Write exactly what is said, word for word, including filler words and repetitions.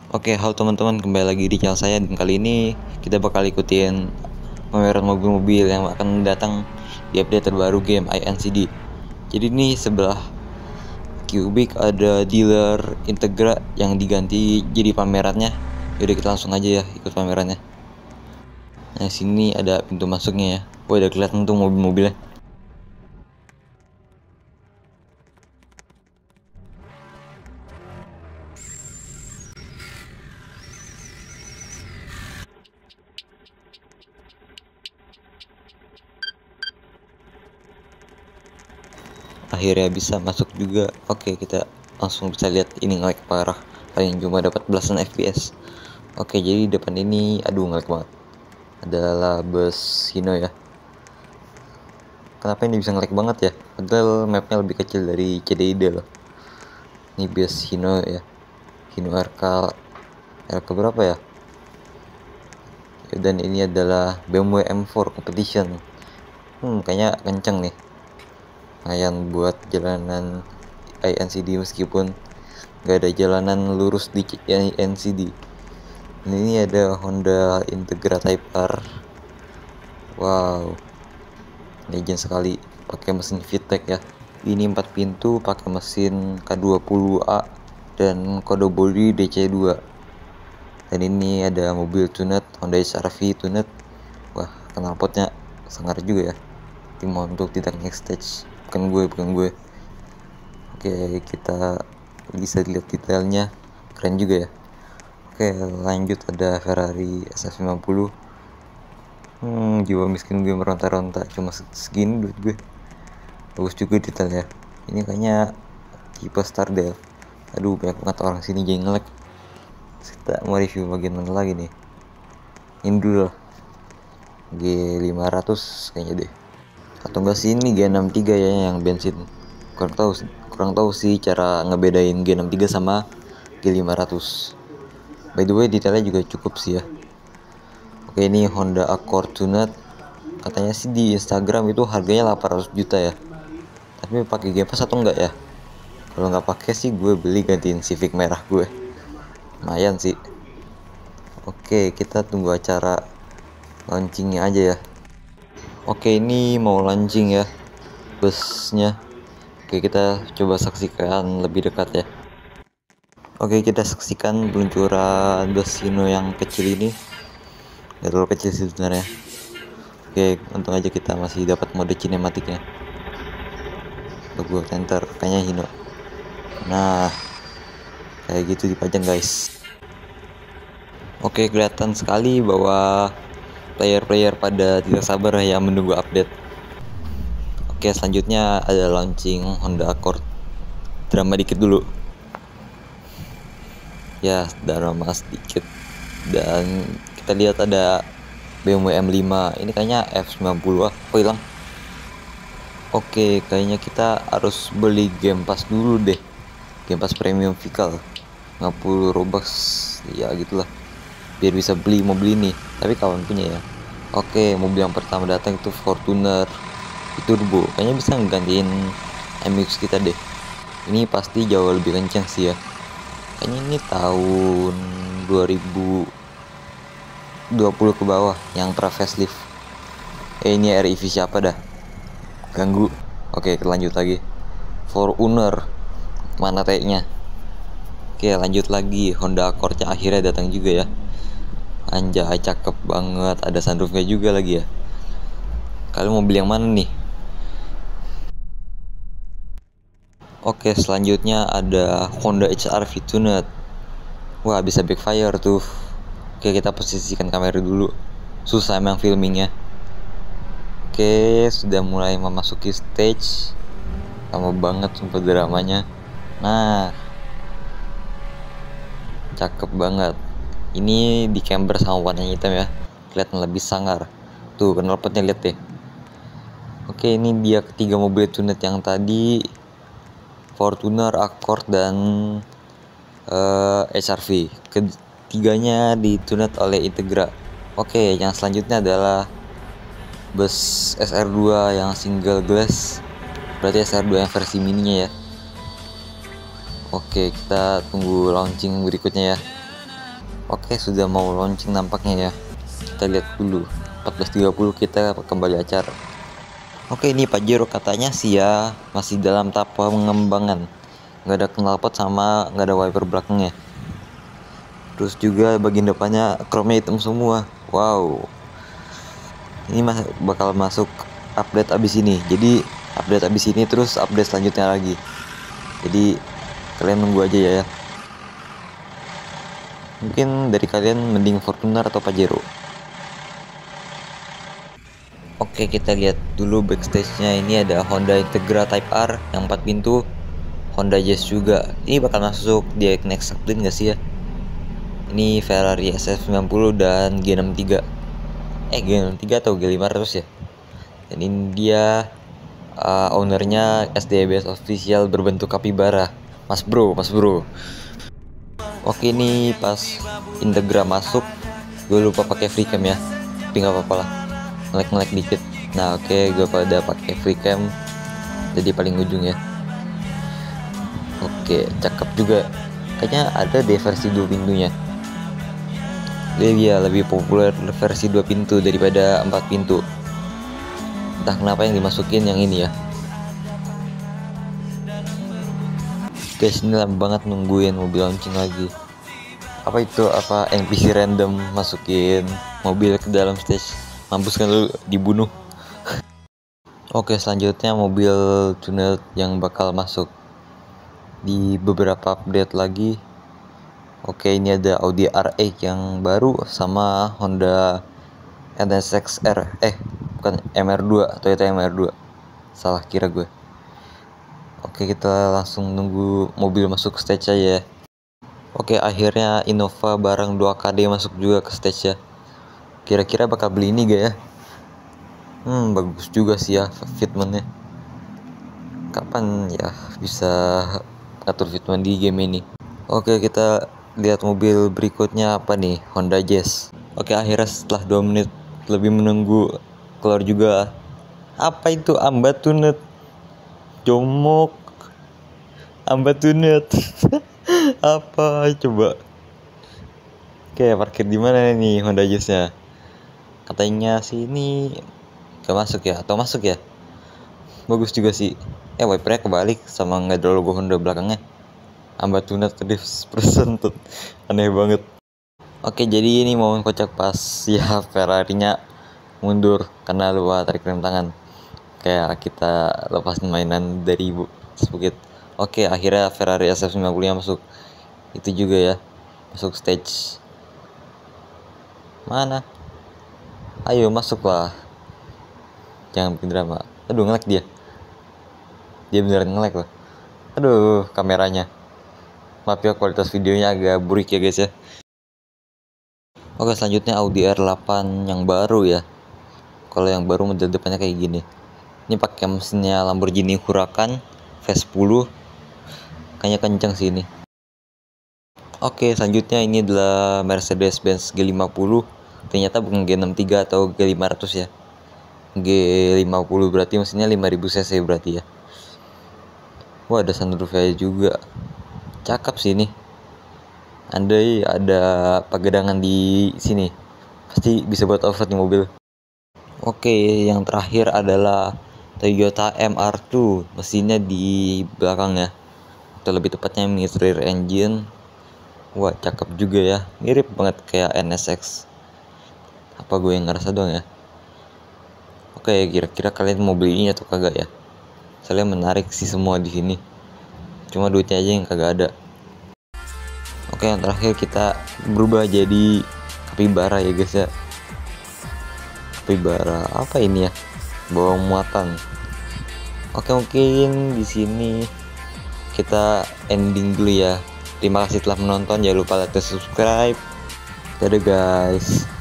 Oke, halo teman-teman, kembali lagi di channel saya dan kali ini kita bakal ikutin pameran mobil-mobil yang akan datang di update terbaru game I N C D. Jadi ini sebelah Cubic ada dealer Integra yang diganti jadi pamerannya. Yaudah kita langsung aja ya ikut pamerannya. Nah, sini ada pintu masuknya ya. Wah, udah kelihatan tuh mobil-mobilnya. Akhirnya bisa masuk juga. Oke, kita langsung bisa lihat ini nge-lag parah, paling cuma dapat belasan F P S. Oke, jadi depan ini aduh nge-lag banget, adalah bus Hino ya. Kenapa ini bisa nge-lag banget ya, padahal mapnya lebih kecil dari C D I D loh. Ini bus Hino ya, Hino R K R K berapa ya. Dan ini adalah B M W M empat Competition. Hmm kayaknya kenceng nih, lumayan buat jalanan I N C D meskipun gak ada jalanan lurus di I N C D. Ini ada Honda Integra Type R. Wow, legend sekali, pakai mesin VTEC ya. Ini empat pintu pakai mesin K dua puluh A dan kode bodi D C dua. Dan ini ada mobil tunet Honda H R V tunet. Wah, knalpotnya sangar juga ya. Tim untuk tidak next stage. Bukan gue, bukan gue. Oke, kita bisa lihat detailnya, keren juga ya. Oke, lanjut ada Ferrari S F lima puluh. Hmm, jiwa miskin gue meronta-ronta, cuma segini duit gue. Bagus juga detailnya. Ini kayaknya tipe Stardale. Aduh, banyak banget orang sini jadi nge-lag. Kita mau review bagian mana lagi nih? Ini dulu lah, G lima ratus kayaknya deh. Atau enggak sih ini G enam tiga ya yang bensin. Kurang tahu kurang tahu sih cara ngebedain G enam tiga sama G lima ratus. By the way, detailnya juga cukup sih ya. Oke, ini Honda Accord tunet. Katanya sih di Instagram itu harganya delapan ratus juta ya. Tapi pakai Game Pass atau enggak ya? Kalau nggak pakai sih gue beli gantiin Civic merah gue. Lumayan sih. Oke, kita tunggu acara launchingnya aja ya. Oke, ini mau launching ya busnya. Oke, kita coba saksikan lebih dekat ya. Oke, kita saksikan peluncuran bus Hino yang kecil ini. Gak terlalu kecil sih sebenarnya. Oke, untung aja kita masih dapat mode kinematiknya. Logo enter, kayaknya Hino. Nah, kayak gitu dipajang guys. Oke, kelihatan sekali bahwa player-player pada tidak sabar ya menunggu update. Oke, selanjutnya ada launching Honda Accord. Drama dikit dulu. Ya, drama sedikit. Dan kita lihat ada B M W M lima. Ini kayaknya F sembilan puluh ah. Oh, hilang. Oke, kayaknya kita harus beli Game Pass dulu deh. Game Pass Premium Vehicle. lima puluh Robux. Ya, gitulah. Biar bisa beli mobil ini. Tapi kawan punya ya. Oke, mobil yang pertama datang itu Fortuner turbo. Kayaknya bisa nggantiin M X kita deh. Ini pasti jauh lebih kencang sih ya. Kayaknya ini tahun dua ribu dua puluh ke bawah yang pra facelift. Eh, ini R E V siapa dah? Ganggu. Oke, lanjut lagi. Fortuner. Mana T-nya? Oke, lanjut lagi. Honda Accord-nya akhirnya datang juga ya. Anjay, cakep banget. Ada sunroofnya juga lagi ya. Kalian mau beli yang mana nih? Oke, selanjutnya ada Honda H R V tunet. Wah, bisa backfire tuh. Oke, kita posisikan kamera dulu. Susah emang filmingnya. Oke, sudah mulai memasuki stage. Lama banget sumpah dramanya. Nah, cakep banget. Ini di camber sama warna hitam ya, kelihatan lebih sangar. Tuh, knalpotnya lihat deh. Oke, ini dia ketiga mobil tunet yang tadi, Fortuner, Accord, dan uh, H R V. Ketiganya ditunet oleh Integra. Oke, yang selanjutnya adalah bus S R dua yang single glass. Berarti S R dua yang versi mininya ya. Oke, kita tunggu launching berikutnya ya. Oke, sudah mau launching nampaknya ya. Kita lihat dulu. empat belas tiga puluh kita kembali acara. Oke, ini Pajero katanya sih ya masih dalam tahap pengembangan. Nggak ada knalpot sama nggak ada wiper belakangnya. Terus juga bagian depannya chrome hitam semua. Wow. Ini mas bakal masuk update abis ini. Jadi update abis ini terus update selanjutnya lagi. Jadi kalian nunggu aja ya. Mungkin dari kalian mending Fortuner atau Pajero. Oke, kita lihat dulu backstage-nya. Ini ada Honda Integra Type R yang empat pintu, Honda Jazz juga. Ini bakal masuk di next update nggak sih ya? Ini Ferrari S F sembilan puluh dan G enam tiga. Eh G enam tiga atau G lima ratus ya. Dan ini dia uh, ownernya S D B S official berbentuk kapibara. Mas bro, mas bro. Oke, ini pas Integra masuk, gue lupa pakai free cam ya. Tapi nggak apa-apa lah, ngelek-ngelek dikit. Nah oke, okay, gue pada pakai free cam, jadi paling ujung ya. Oke, okay, cakep juga. Kayaknya ada deh versi dua pintunya. Dia lebih populer versi dua pintu daripada empat pintu. Entah kenapa yang dimasukin yang ini ya. Guys, ini lama banget nungguin mobil launching lagi. Apa itu? Apa N P C random masukin mobil ke dalam stage? Mampus kan lu, dibunuh. Oke, selanjutnya mobil tuner yang bakal masuk di beberapa update lagi. Oke, ini ada Audi R delapan yang baru sama Honda N S X R. Eh, bukan M R dua, Toyota M R dua. Salah kira gue. Oke, kita langsung nunggu mobil masuk stage aja ya. Oke, akhirnya Innova bareng dua K D masuk juga ke stage ya. Kira-kira bakal beli ini gak ya? Hmm, bagus juga sih ya fitmentnya. Kapan ya bisa ngatur fitment di game ini? Oke, kita lihat mobil berikutnya apa nih, Honda Jazz. Oke, akhirnya setelah dua menit lebih menunggu keluar juga. Apa itu Ambatunet? Jomok Ambatunet. Apa coba? Oke, parkir di mana nih Honda Jazz-nya? Katanya sini gak masuk ya, atau masuk ya? Bagus juga sih. Eh, wipernya kebalik sama nggak ada logo Honda belakangnya. Ambatunet presented, aneh banget. Oke, jadi ini momen kocak pas ya Ferrari-nya mundur karena lupa tarik rem tangan. Kayak kita lepas mainan dari bukit. Oke, akhirnya Ferrari S F sembilan puluh masuk. Itu juga ya, masuk stage. Mana? Ayo masuklah. Jangan bikin drama. Aduh, ngelek dia. Dia beneran ngelek loh. Aduh, kameranya. Maaf ya, kualitas videonya agak buruk ya guys ya. Oke, selanjutnya Audi R delapan yang baru ya. Kalau yang baru model depannya kayak gini. Ini pakai mesinnya Lamborghini Huracan V sepuluh. Kayaknya kenceng sih ini. Oke, selanjutnya ini adalah Mercedes-Benz G lima puluh. Ternyata bukan G enam tiga atau G lima ratus ya. G lima puluh berarti mesinnya lima ribu cc berarti ya. Wah, ada sunroofnya juga. Cakep sih ini. Andai ada pagedangan di sini, pasti bisa buat off-road nih mobil. Oke, yang terakhir adalah Toyota M R dua, mesinnya di belakang ya, atau lebih tepatnya mid rear engine. Wah, cakep juga ya, mirip banget kayak N S X. Apa gue yang ngerasa doang ya? Oke, kira-kira kalian mau beli ini atau kagak ya? Soalnya menarik sih semua di sini. Cuma duitnya aja yang kagak ada. Oke, yang terakhir kita berubah jadi kapibara ya guys ya. Kapibara apa ini ya? Bawa muatan. Oke, mungkin di sini kita ending dulu ya. Terima kasih telah menonton. Jangan lupa like dan subscribe. Dadah guys.